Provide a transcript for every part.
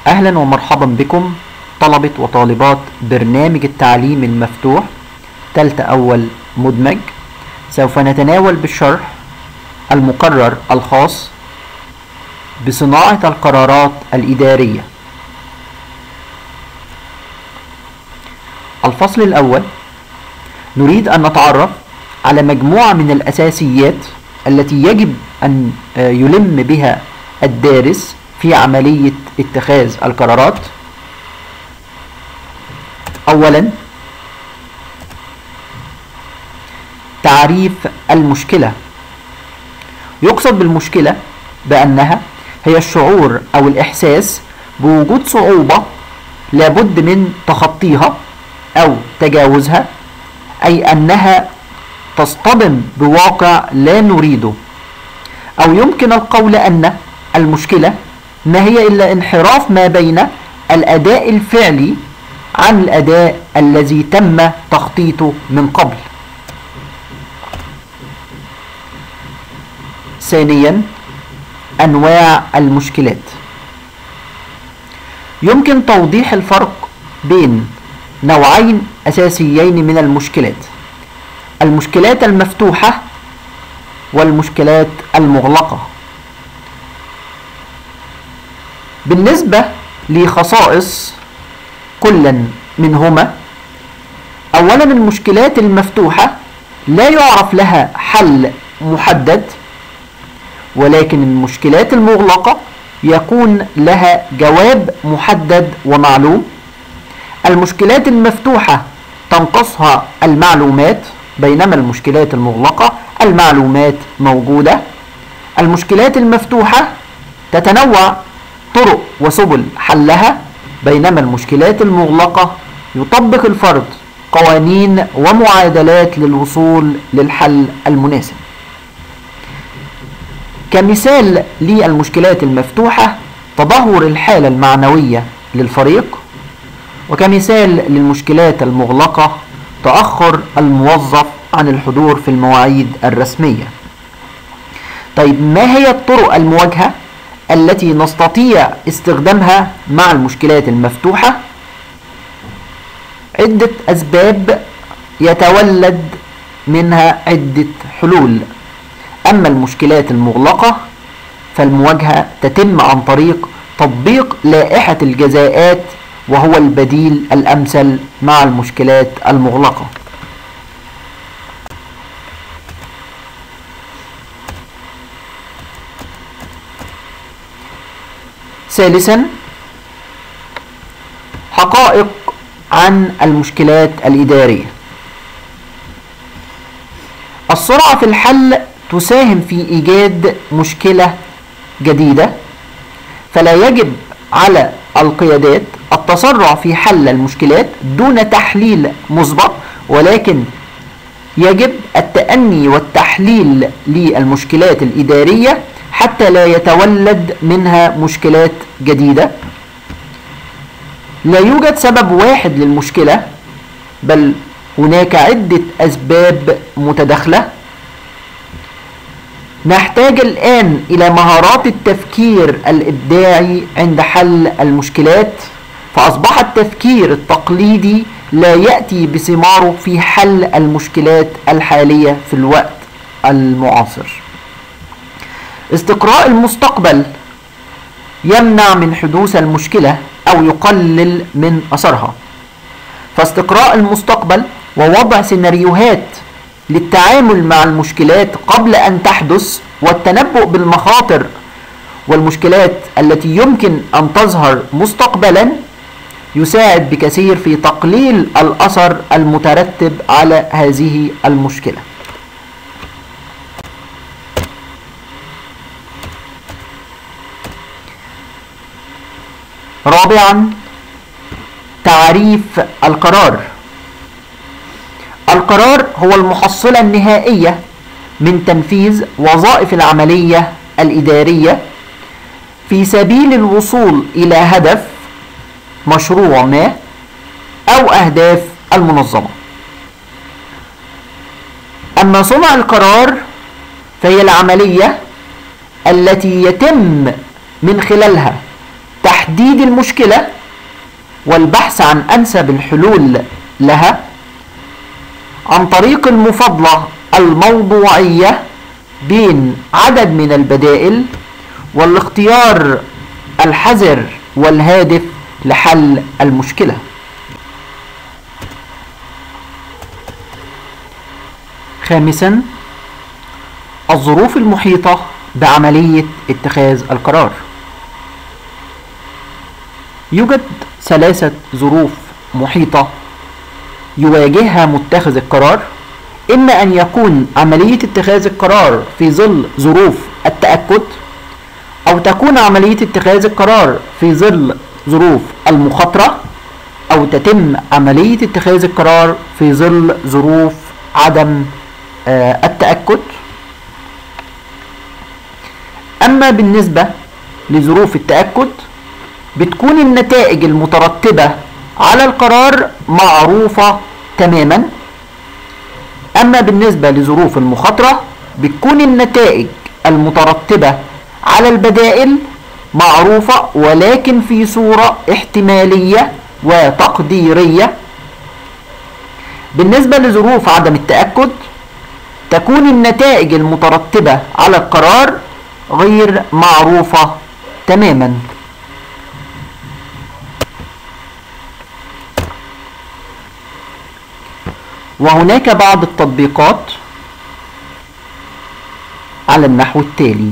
أهلا ومرحبا بكم طلبة وطالبات برنامج التعليم المفتوح تالتة أول مدمج. سوف نتناول بالشرح المقرر الخاص بصناعة القرارات الإدارية. الفصل الأول نريد أن نتعرف على مجموعة من الأساسيات التي يجب أن يلم بها الدارس في عملية اتخاذ القرارات. أولا، تعريف المشكلة. يقصد بالمشكلة بأنها هي الشعور أو الإحساس بوجود صعوبة لابد من تخطيها أو تجاوزها، أي أنها تصطدم بواقع لا نريده، أو يمكن القول أن المشكلة ما هي إلا انحراف ما بين الأداء الفعلي عن الأداء الذي تم تخطيطه من قبل. ثانيا، أنواع المشكلات. يمكن توضيح الفرق بين نوعين أساسيين من المشكلات: المشكلات المفتوحة والمشكلات المغلقة. بالنسبة لخصائص كل منهما، أولا المشكلات المفتوحة لا يعرف لها حل محدد، ولكن المشكلات المغلقة يكون لها جواب محدد ومعلوم. المشكلات المفتوحة تنقصها المعلومات، بينما المشكلات المغلقة المعلومات موجودة. المشكلات المفتوحة تتنوع طرق وسبل حلها، بينما المشكلات المغلقة يطبق الفرد قوانين ومعادلات للوصول للحل المناسب. كمثال للمشكلات المفتوحة تدهور الحالة المعنوية للفريق، وكمثال للمشكلات المغلقة تأخر الموظف عن الحضور في المواعيد الرسمية. طيب، ما هي الطرق المواجهة التي نستطيع استخدامها مع المشكلات المفتوحة؟ عدة أسباب يتولد منها عدة حلول. أما المشكلات المغلقة فالمواجهة تتم عن طريق تطبيق لائحة الجزاءات، وهو البديل الأمثل مع المشكلات المغلقة. ثالثا، حقائق عن المشكلات الإدارية. السرعة في الحل تساهم في إيجاد مشكلة جديدة، فلا يجب على القيادات التسرع في حل المشكلات دون تحليل مسبق، ولكن يجب التأني والتحليل للمشكلات الإدارية حتى لا يتولد منها مشكلات جديدة. لا يوجد سبب واحد للمشكلة، بل هناك عدة أسباب متداخلة. نحتاج الآن إلى مهارات التفكير الإبداعي عند حل المشكلات، فأصبح التفكير التقليدي لا يأتي بثماره في حل المشكلات الحالية في الوقت المعاصر. استقراء المستقبل يمنع من حدوث المشكلة أو يقلل من أثرها، فاستقراء المستقبل ووضع سيناريوهات للتعامل مع المشكلات قبل أن تحدث، والتنبؤ بالمخاطر والمشكلات التي يمكن أن تظهر مستقبلا يساعد بكثير في تقليل الأثر المترتب على هذه المشكلة. رابعا، تعريف القرار. القرار هو المحصلة النهائية من تنفيذ وظائف العملية الإدارية في سبيل الوصول إلى هدف مشروع ما أو أهداف المنظمة. أما صنع القرار فهي العملية التي يتم من خلالها تحديد المشكلة والبحث عن أنسب الحلول لها عن طريق المفاضلة الموضوعية بين عدد من البدائل والاختيار الحذر والهادف لحل المشكلة. خامسا، الظروف المحيطة بعملية اتخاذ القرار. يوجد 3 ظروف محيطة يواجهها متخذ القرار، إما أن يكون عملية اتخاذ القرار في ظل ظروف التأكد، أو تكون عملية اتخاذ القرار في ظل ظروف المخاطرة، أو تتم عملية اتخاذ القرار في ظل ظروف عدم التأكد. أما بالنسبة لظروف التأكد بتكون النتائج المترتبة على القرار معروفة تماما. أما بالنسبة لظروف المخاطرة بتكون النتائج المترتبة على البدائل معروفة ولكن في صورة احتمالية وتقديرية. بالنسبة لظروف عدم التأكد تكون النتائج المترتبة على القرار غير معروفة تماما. وهناك بعض التطبيقات على النحو التالي: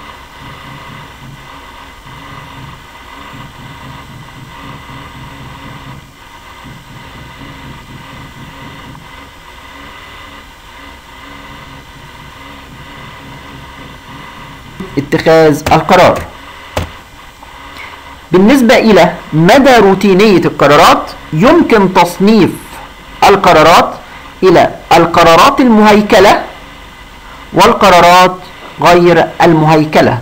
اتخاذ القرار. بالنسبة إلى مدى روتينية القرارات يمكن تصنيف القرارات إلى القرارات المهيكلة والقرارات غير المهيكلة.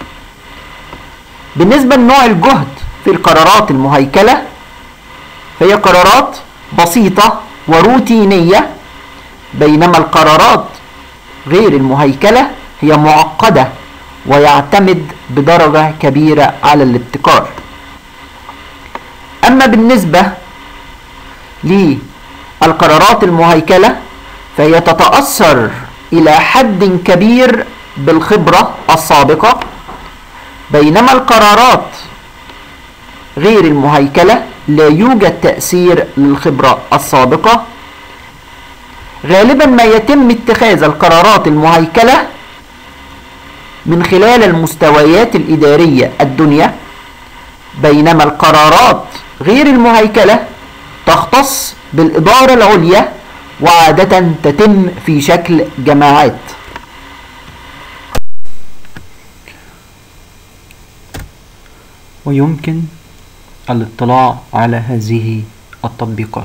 بالنسبة لنوع الجهد في القرارات المهيكلة فهي قرارات بسيطة وروتينية، بينما القرارات غير المهيكلة هي معقدة ويعتمد بدرجة كبيرة على الابتكار. أما بالنسبة للقرارات المهيكلة فهي تتأثر إلى حد كبير بالخبرة السابقة، بينما القرارات غير المهيكلة لا يوجد تأثير للخبرة السابقة. غالبا ما يتم اتخاذ القرارات المهيكلة من خلال المستويات الإدارية الدنيا، بينما القرارات غير المهيكلة تختص بالإدارة العليا وعادة تتم في شكل جماعات. ويمكن الاطلاع على هذه التطبيقات.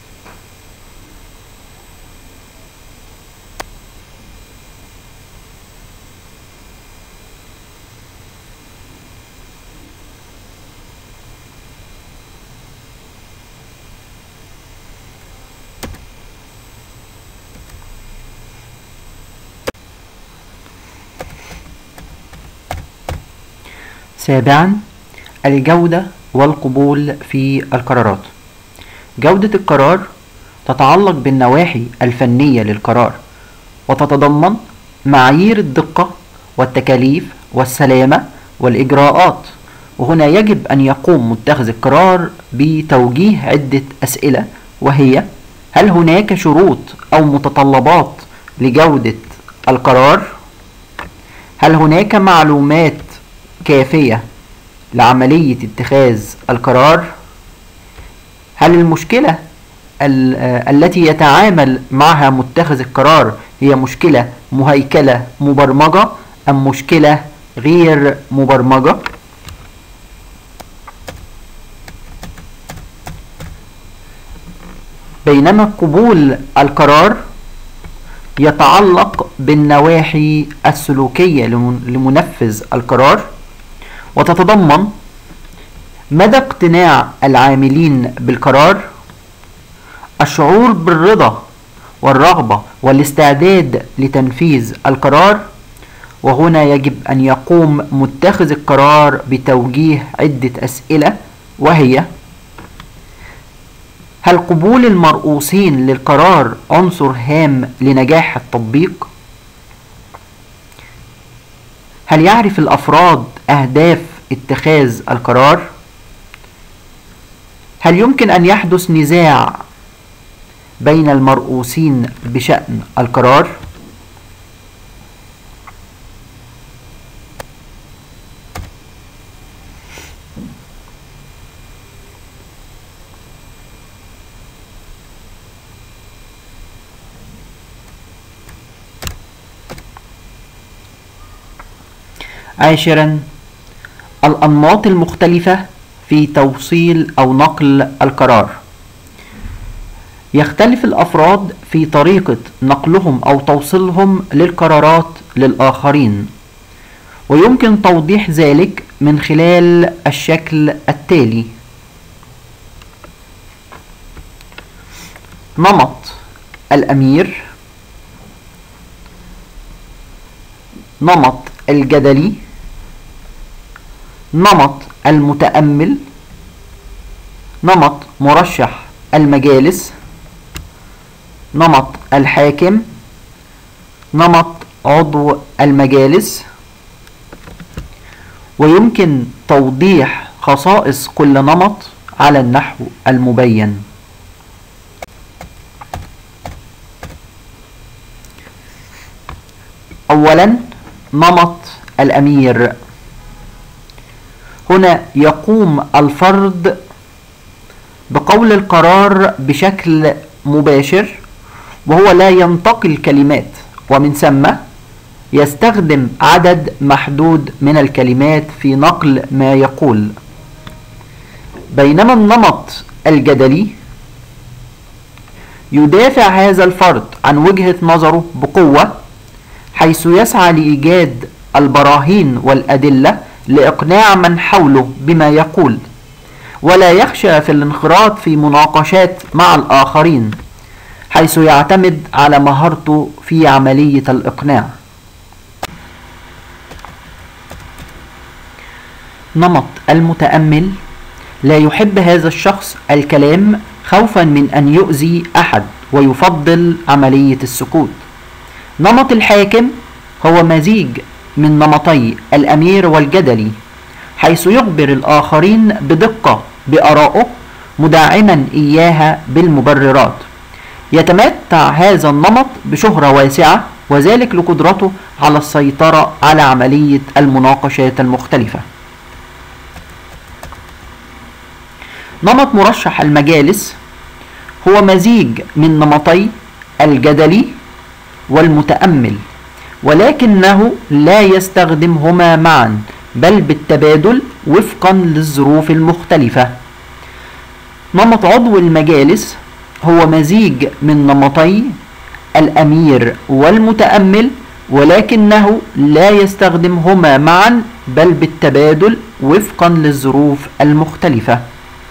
سابعا، الجودة والقبول في القرارات. جودة القرار تتعلق بالنواحي الفنية للقرار وتتضمن معايير الدقة والتكاليف والسلامة والإجراءات، وهنا يجب أن يقوم متخذ القرار بتوجيه عدة أسئلة، وهي: هل هناك شروط أو متطلبات لجودة القرار؟ هل هناك معلومات كافية لعملية اتخاذ القرار؟ هل المشكلة التي يتعامل معها متخذ القرار هي مشكلة مهيكلة مبرمجة أم مشكلة غير مبرمجة؟ بينما قبول القرار يتعلق بالنواحي السلوكية لمنفذ القرار، وتتضمن مدى اقتناع العاملين بالقرار، الشعور بالرضا والرغبة والاستعداد لتنفيذ القرار، وهنا يجب أن يقوم متخذ القرار بتوجيه عدة أسئلة، وهي: هل قبول المرؤوسين للقرار عنصر هام لنجاح التطبيق؟ هل يعرف الأفراد أهداف اتخاذ القرار؟ هل يمكن أن يحدث نزاع بين المرؤوسين بشأن القرار؟ عاشرا، الأنماط المختلفة في توصيل أو نقل القرار. يختلف الأفراد في طريقة نقلهم أو توصيلهم للقرارات للآخرين، ويمكن توضيح ذلك من خلال الشكل التالي: نمط الأمير، نمط الجدلي، نمط المتأمل، نمط مرشح المجالس، نمط الحاكم، نمط عضو المجالس. ويمكن توضيح خصائص كل نمط على النحو المبين. أولا، نمط الأمير. هنا يقوم الفرد بقول القرار بشكل مباشر، وهو لا ينتقل كلمات، ومن ثم يستخدم عدد محدود من الكلمات في نقل ما يقول. بينما النمط الجدلي يدافع هذا الفرد عن وجهة نظره بقوة، حيث يسعى لإيجاد البراهين والأدلة لإقناع من حوله بما يقول، ولا يخشى في الانخراط في مناقشات مع الآخرين، حيث يعتمد على مهارته في عملية الإقناع. نمط المتأمل لا يحب هذا الشخص الكلام خوفا من أن يؤذي أحد، ويفضل عملية السكوت. نمط الحاكم هو مزيج من نمطي الأمير والجدلي، حيث يخبر الآخرين بدقة بآرائه مدعما إياها بالمبررات. يتمتع هذا النمط بشهرة واسعة، وذلك لقدرته على السيطرة على عملية المناقشات المختلفة. نمط مرشح المجالس هو مزيج من نمطي الجدلي والمتأمل، ولكنه لا يستخدمهما معا، بل بالتبادل وفقا للظروف المختلفة. نمط عضو المجالس هو مزيج من نمطي الأمير والمتأمل، ولكنه لا يستخدمهما معا، بل بالتبادل وفقا للظروف المختلفة.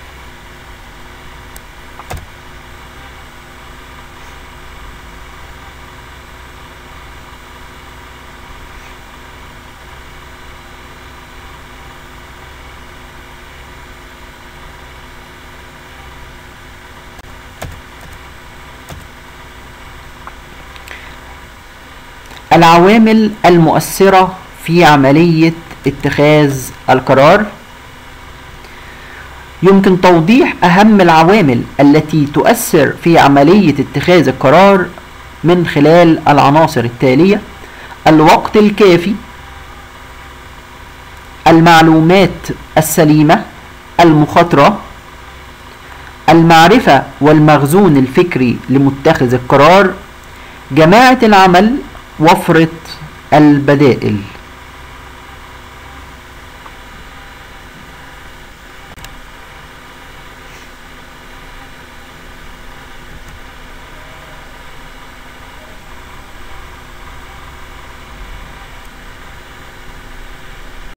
العوامل المؤثرة في عملية اتخاذ القرار. يمكن توضيح أهم العوامل التي تؤثر في عملية اتخاذ القرار من خلال العناصر التالية: الوقت الكافي، المعلومات السليمة، المخاطرة، المعرفة والمخزون الفكري لمتخذ القرار، جماعة العمل، وفرة البدائل.